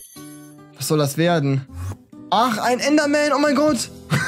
Was soll das werden? Ach, ein Enderman, oh mein Gott.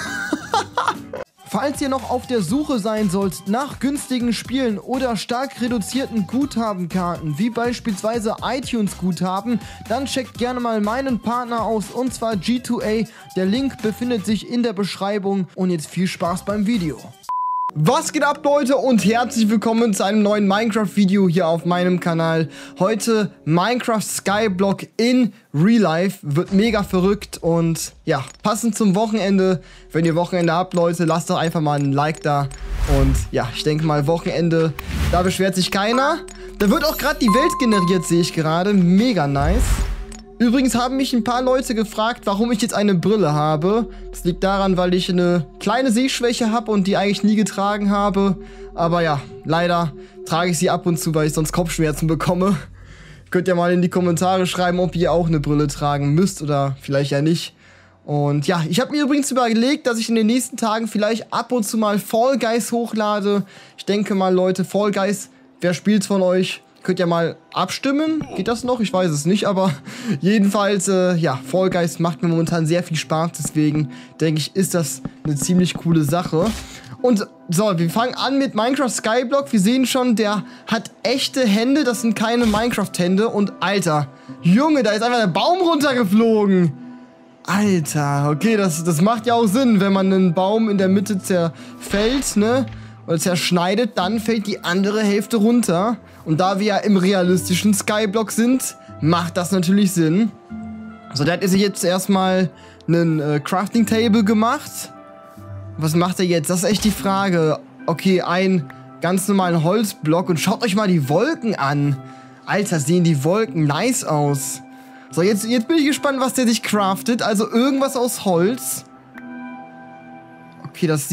Falls ihr noch auf der Suche sein sollt nach günstigen Spielen oder stark reduzierten Guthabenkarten, wie beispielsweise iTunes-Guthaben, dann checkt gerne mal meinen Partner aus, und zwar G2A. Der Link befindet sich in der Beschreibung und jetzt viel Spaß beim Video. Was geht ab, Leute, und herzlich willkommen zu einem neuen Minecraft-Video hier auf meinem Kanal. Heute Minecraft Skyblock in Real Life, wird mega verrückt und ja, passend zum Wochenende. Wenn ihr Wochenende habt, Leute, lasst doch einfach mal ein Like da. Und ja, ich denke mal, Wochenende, da beschwert sich keiner. Da wird auch gerade die Welt generiert, sehe ich gerade, mega nice. Übrigens haben mich ein paar Leute gefragt, warum ich jetzt eine Brille habe. Das liegt daran, weil ich eine kleine Sehschwäche habe und die eigentlich nie getragen habe. Aber ja, leider trage ich sie ab und zu, weil ich sonst Kopfschmerzen bekomme. Könnt ihr mal in die Kommentare schreiben, ob ihr auch eine Brille tragen müsst oder vielleicht ja nicht. Und ja, ich habe mir übrigens überlegt, dass ich in den nächsten Tagen vielleicht ab und zu mal Fall Guys hochlade. Ich denke mal, Leute, Fall Guys, wer spielt's von euch? Könnt ihr mal abstimmen? Geht das noch? Ich weiß es nicht, aber jedenfalls, ja, Fall Guys macht mir momentan sehr viel Spaß, deswegen denke ich, ist das eine ziemlich coole Sache. Und so, wir fangen an mit Minecraft Skyblock. Wir sehen schon, der hat echte Hände, das sind keine Minecraft-Hände. Und Alter, Junge, da ist einfach der Baum runtergeflogen. Alter, okay, das macht ja auch Sinn, wenn man einen Baum in der Mitte zerfällt, ne? Oder zerschneidet, dann fällt die andere Hälfte runter. Und da wir ja im realistischen Skyblock sind, macht das natürlich Sinn. So, der hat sich jetzt erstmal einen Crafting Table gemacht. Was macht er jetzt? Das ist echt die Frage. Okay, einen ganz normalen Holzblock. Und schaut euch mal die Wolken an. Alter, sehen die Wolken nice aus. So, jetzt bin ich gespannt, was der sich craftet. Also irgendwas aus Holz. Okay, das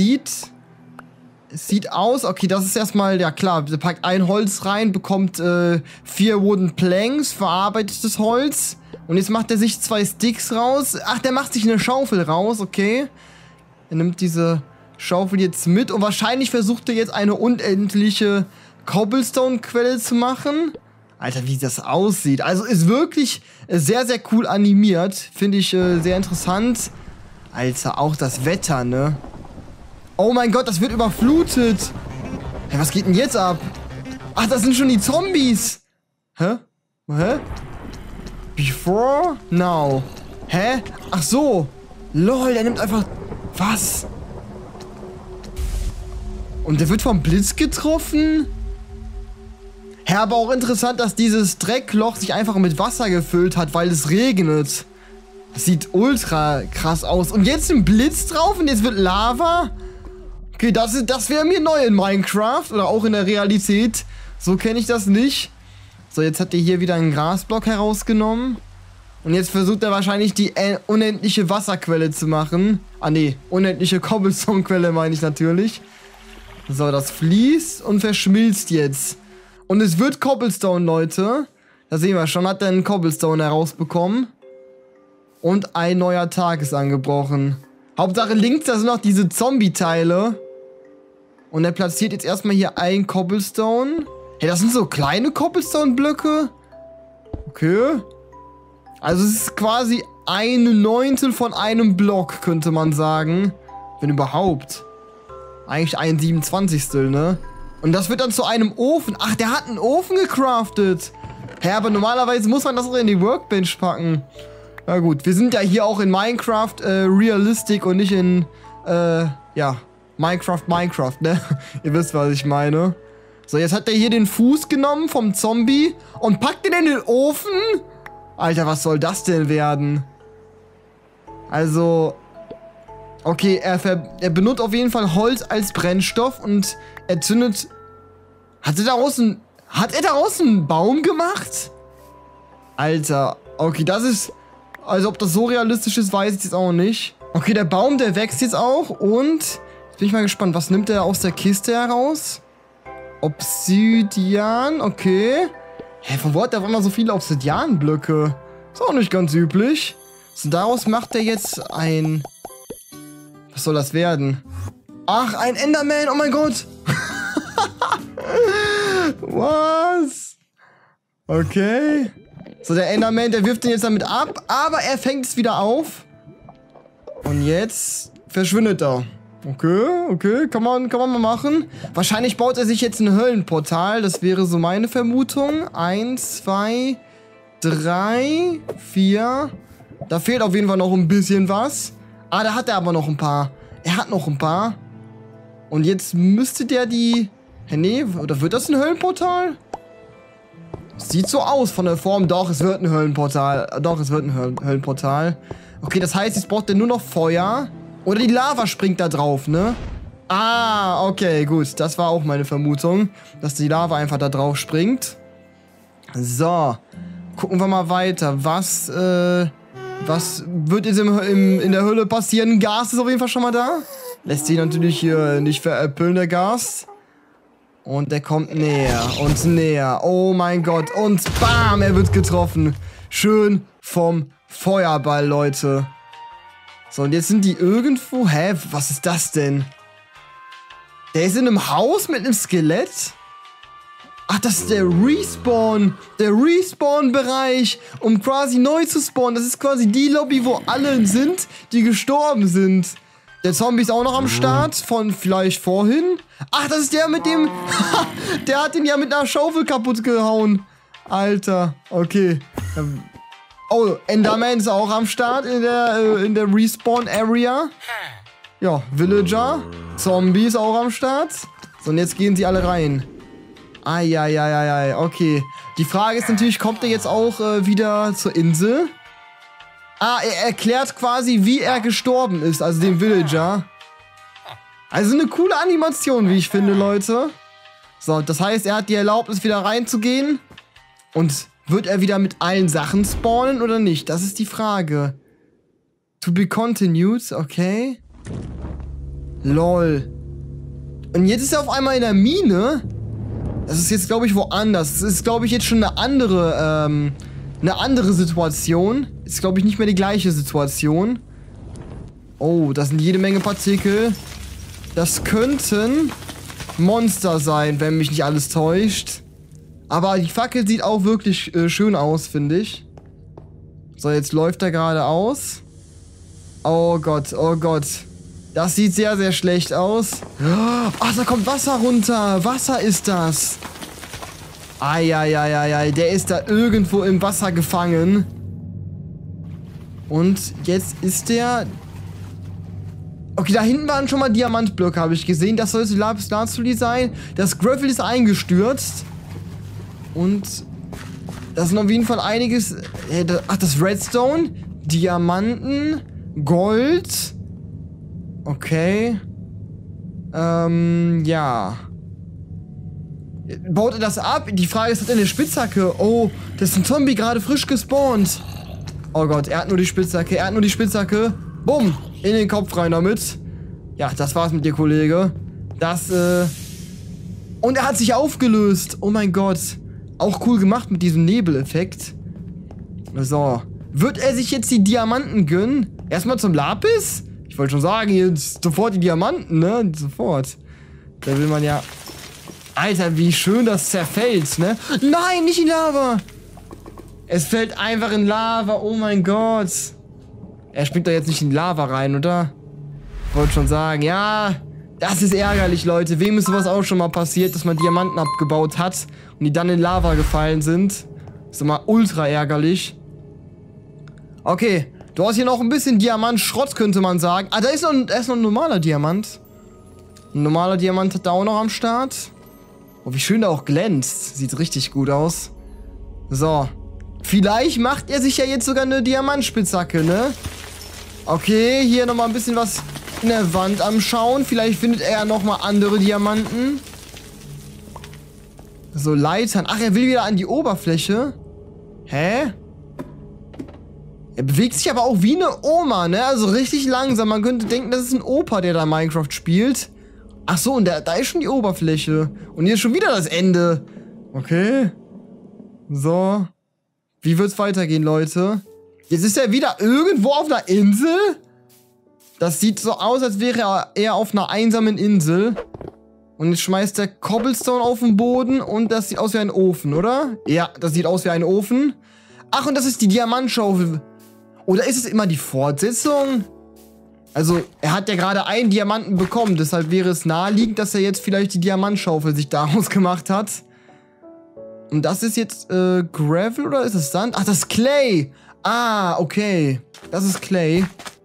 sieht aus, okay, das ist erstmal, ja klar, der packt ein Holz rein, bekommt 4 Wooden Planks, verarbeitetes Holz. Und jetzt macht er sich 2 Sticks raus. Ach, der macht sich eine Schaufel raus, okay. Er nimmt diese Schaufel jetzt mit und wahrscheinlich versucht er jetzt eine unendliche Cobblestone-Quelle zu machen. Alter, wie das aussieht. Also ist wirklich sehr, sehr cool animiert. Finde ich sehr interessant. Alter, auch das Wetter, ne? Oh mein Gott, das wird überflutet. Hä, was geht denn jetzt ab? Ach, das sind schon die Zombies. Hä? Before? Now. Hä? Ach so. Lol, der nimmt einfach... Was? Und der wird vom Blitz getroffen? Hä, aber auch interessant, dass dieses Dreckloch sich einfach mit Wasser gefüllt hat, weil es regnet. Das sieht ultra krass aus. Und jetzt ein Blitz drauf und jetzt wird Lava... Okay, das wäre mir neu in Minecraft oder auch in der Realität. So kenne ich das nicht. So, jetzt hat er hier wieder einen Grasblock herausgenommen. Und jetzt versucht er wahrscheinlich die unendliche Wasserquelle zu machen. Ah ne, unendliche Cobblestone-Quelle meine ich natürlich. So, das fließt und verschmilzt jetzt. Und es wird Cobblestone, Leute. Da sehen wir schon, hat er einen Cobblestone herausbekommen. Und ein neuer Tag ist angebrochen. Hauptsache links, da sind noch diese Zombie-Teile. Und er platziert jetzt erstmal hier ein Cobblestone. Hey, das sind so kleine Cobblestone-Blöcke. Okay. Also es ist quasi 1/9 von einem Block, könnte man sagen. Wenn überhaupt. Eigentlich 1/27, ne? Und das wird dann zu einem Ofen. Ach, der hat einen Ofen gecraftet. Hä, aber normalerweise muss man das auch in die Workbench packen. Na gut, wir sind ja hier auch in Minecraft Realistic und nicht in, ja, Minecraft, ne? Ihr wisst, was ich meine. So, jetzt hat er hier den Fuß genommen vom Zombie und packt ihn in den Ofen. Alter, was soll das denn werden? Also, okay, er benutzt auf jeden Fall Holz als Brennstoff und er zündet... Hat er daraus einen Baum gemacht? Alter, okay, das ist... Also, ob das so realistisch ist, weiß ich jetzt auch nicht. Okay, der Baum, der wächst jetzt auch. Und jetzt bin ich mal gespannt, was nimmt er aus der Kiste heraus? Obsidian, okay. Hä, von wo hat der auf einmal so viele Obsidianblöcke? Ist auch nicht ganz üblich. So, daraus macht er jetzt ein... Was soll das werden? Ach, ein Enderman, oh mein Gott. Was? Okay. So, der Enderman, der wirft den jetzt damit ab, aber er fängt es wieder auf. Und jetzt verschwindet er. Okay, kann man mal machen. Wahrscheinlich baut er sich jetzt ein Höllenportal. Das wäre so meine Vermutung. 1, 2, 3, 4. Da fehlt auf jeden Fall noch ein bisschen was. Ah, da hat er aber noch ein paar. Er hat noch ein paar. Und jetzt müsste der die... Hä, nee, oder wird das ein Höllenportal? Sieht so aus von der Form. Doch, es wird ein Höllenportal. Doch, es wird ein Höllenportal. Okay, das heißt, jetzt braucht er nur noch Feuer. Oder die Lava springt da drauf, ne? Ah, okay, gut. Das war auch meine Vermutung, dass die Lava einfach da drauf springt. So. Gucken wir mal weiter. Was wird jetzt in der Höhle passieren? Gas ist auf jeden Fall schon mal da. Lässt sich natürlich hier nicht veräppeln, der Gas. Und der kommt näher und näher. Oh mein Gott. Und bam, er wird getroffen. Schön vom Feuerball, Leute. So, und jetzt sind die irgendwo... Hä, was ist das denn? Der ist in einem Haus mit einem Skelett? Ach, das ist der Respawn. Der Respawn-Bereich, um quasi neu zu spawnen. Das ist quasi die Lobby, wo alle sind, die gestorben sind. Der Zombie ist auch noch am Start, von vielleicht vorhin. Ach, das ist der mit dem... Der hat ihn ja mit einer Schaufel kaputt gehauen. Alter, okay. Oh, Enderman ist auch am Start in der Respawn-Area. Ja, Villager. Zombie ist auch am Start. So, und jetzt gehen sie alle rein. Eieieiei, okay. Die Frage ist natürlich, kommt er jetzt auch wieder zur Insel? Ah, er erklärt quasi, wie er gestorben ist, also dem Villager. Also eine coole Animation, wie ich finde, Leute. So, das heißt, er hat die Erlaubnis, wieder reinzugehen. Und wird er wieder mit allen Sachen spawnen oder nicht? Das ist die Frage. To be continued, okay. Lol. Und jetzt ist er auf einmal in der Mine. Das ist jetzt, glaube ich, woanders. Das ist, glaube ich, jetzt schon eine andere Situation. Ist, glaube ich, nicht mehr die gleiche Situation. Oh, das sind jede Menge Partikel. Das könnten Monster sein, wenn mich nicht alles täuscht. Aber die Fackel sieht auch wirklich schön aus, finde ich. So, jetzt läuft er gerade aus. Oh Gott, oh Gott. Das sieht sehr, sehr schlecht aus. Ach, da kommt Wasser runter. Wasser ist das. Eieieiei, der ist da irgendwo im Wasser gefangen. Und jetzt ist der... Okay, da hinten waren schon mal Diamantblöcke, habe ich gesehen. Das sollte Lapis Lazuli sein. Das Gravel ist eingestürzt. Und das sind auf jeden Fall einiges... Ach, das Redstone, Diamanten, Gold. Okay. Ja. Baut er das ab? Die Frage ist, hat er eine Spitzhacke? Oh, das ist ein Zombie gerade frisch gespawnt. Oh Gott, er hat nur die Spitzhacke. Er hat nur die Spitzhacke. Bumm, in den Kopf rein damit. Ja, das war's mit dir, Kollege. Und er hat sich aufgelöst. Oh mein Gott. Auch cool gemacht mit diesem Nebeleffekt. So. Wird er sich jetzt die Diamanten gönnen? Erstmal zum Lapis? Ich wollte schon sagen, jetzt sofort die Diamanten, ne? Sofort. Da will man ja... Alter, wie schön das zerfällt, ne? Nein, nicht in Lava! Es fällt einfach in Lava, oh mein Gott. Er springt doch jetzt nicht in Lava rein, oder? Ich wollte schon sagen, ja... Das ist ärgerlich, Leute. Wem ist sowas auch schon mal passiert, dass man Diamanten abgebaut hat und die dann in Lava gefallen sind? Das ist immer ultra ärgerlich. Okay, du hast hier noch ein bisschen Diamantschrott, könnte man sagen. Ah, da ist noch ein normaler Diamant. Ein normaler Diamant hat da auch noch am Start. Oh, wie schön der auch glänzt. Sieht richtig gut aus. So. Vielleicht macht er sich ja jetzt sogar eine Diamantspitzhacke, ne? Okay, hier nochmal ein bisschen was in der Wand am Schauen. Vielleicht findet er ja nochmal andere Diamanten. So, Leitern. Ach, er will wieder an die Oberfläche. Hä? Er bewegt sich aber auch wie eine Oma, ne? Also richtig langsam. Man könnte denken, das ist ein Opa, der da Minecraft spielt. Ach so, und da ist schon die Oberfläche. Und hier ist schon wieder das Ende. Okay. So. Wie wird's weitergehen, Leute? Jetzt ist er wieder irgendwo auf einer Insel. Das sieht so aus, als wäre er auf einer einsamen Insel. Und jetzt schmeißt er Cobblestone auf den Boden und das sieht aus wie ein Ofen, oder? Ja, das sieht aus wie ein Ofen. Ach, und das ist die Diamantschaufel. Oder ist es immer die Fortsetzung? Also, er hat ja gerade einen Diamanten bekommen. Deshalb wäre es naheliegend, dass er jetzt vielleicht die Diamantschaufel sich daraus gemacht hat. Und das ist jetzt Gravel oder ist es Sand? Ach, das ist Clay. Ah, okay. Das ist Clay.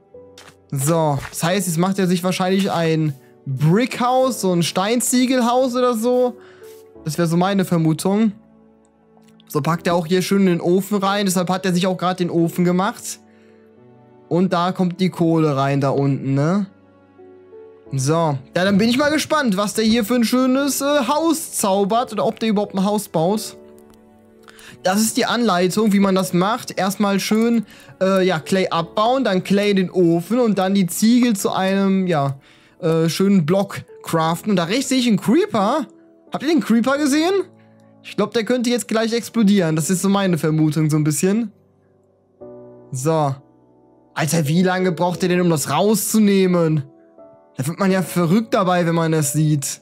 So, das heißt, jetzt macht er sich wahrscheinlich ein Brickhaus, so ein Steinziegelhaus oder so. Das wäre so meine Vermutung. So packt er auch hier schön in den Ofen rein. Deshalb hat er sich auch gerade den Ofen gemacht. Und da kommt die Kohle rein, da unten, ne? So, ja, dann bin ich mal gespannt, was der hier für ein schönes Haus zaubert. Oder ob der überhaupt ein Haus baut. Das ist die Anleitung, wie man das macht. Erstmal schön, ja, Clay abbauen, dann Clay in den Ofen und dann die Ziegel zu einem, ja, schönen Block craften. Und da rechts sehe ich einen Creeper. Habt ihr den Creeper gesehen? Ich glaube, der könnte jetzt gleich explodieren. Das ist so meine Vermutung, so ein bisschen. So. Alter, wie lange braucht ihr denn, um das rauszunehmen? Da wird man ja verrückt dabei, wenn man das sieht.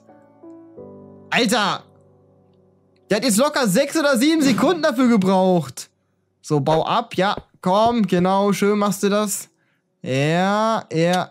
Alter! Der hat jetzt locker 6 oder 7 Sekunden dafür gebraucht. So, bau ab. Ja, komm, genau, schön machst du das. Ja.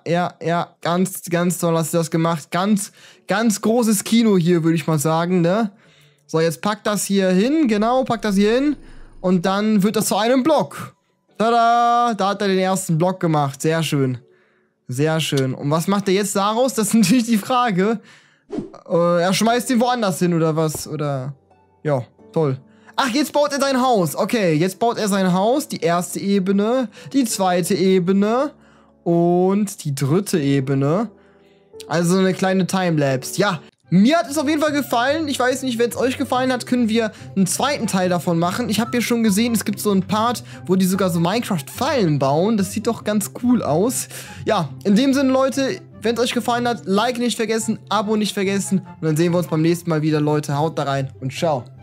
Ganz toll hast du das gemacht. Ganz großes Kino hier, würde ich mal sagen, ne? So, jetzt pack das hier hin. Genau, pack das hier hin. Und dann wird das zu einem Block. Tada! Da hat er den ersten Block gemacht. Sehr schön. Sehr schön. Und was macht er jetzt daraus? Das ist natürlich die Frage. Er schmeißt ihn woanders hin, oder was? Oder... Ja, toll. Ach, jetzt baut er sein Haus. Okay, jetzt baut er sein Haus. Die erste Ebene, die zweite Ebene und die dritte Ebene. Also eine kleine Timelapse. Ja, mir hat es auf jeden Fall gefallen. Ich weiß nicht, wenn es euch gefallen hat, können wir einen zweiten Teil davon machen. Ich habe ja schon gesehen, es gibt so einen Part, wo die sogar so Minecraft-Fallen bauen. Das sieht doch ganz cool aus. Ja, in dem Sinne, Leute, wenn es euch gefallen hat, Like nicht vergessen, Abo nicht vergessen. Und dann sehen wir uns beim nächsten Mal wieder, Leute. Haut da rein und ciao.